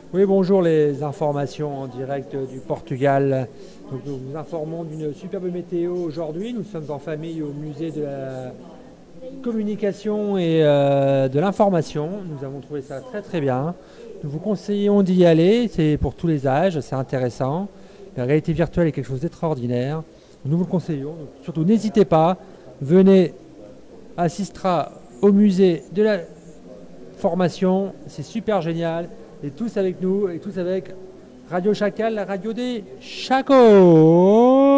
Oui, bonjour, les informations en direct du Portugal. Donc, nous vous informons d'une superbe météo aujourd'hui. Nous sommes en famille au musée de la communication et de l'information. Nous avons trouvé ça très très bien. Nous vous conseillons d'y aller, c'est pour tous les âges, c'est intéressant. La réalité virtuelle est quelque chose d'extraordinaire. Nous vous le conseillons. Donc, surtout, n'hésitez pas, venez, assistera au musée de la formation, c'est super génial. Et tous avec nous, et tous avec Radio Chacal, la radio des Chacos.